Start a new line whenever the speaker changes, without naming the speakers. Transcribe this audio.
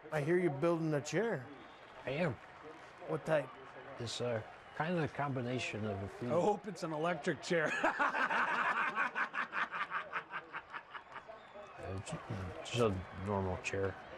I hear you building a chair.
I am.
What type?
It's kind of a combination of a few.
I hope it's an electric chair.
It's just a normal chair.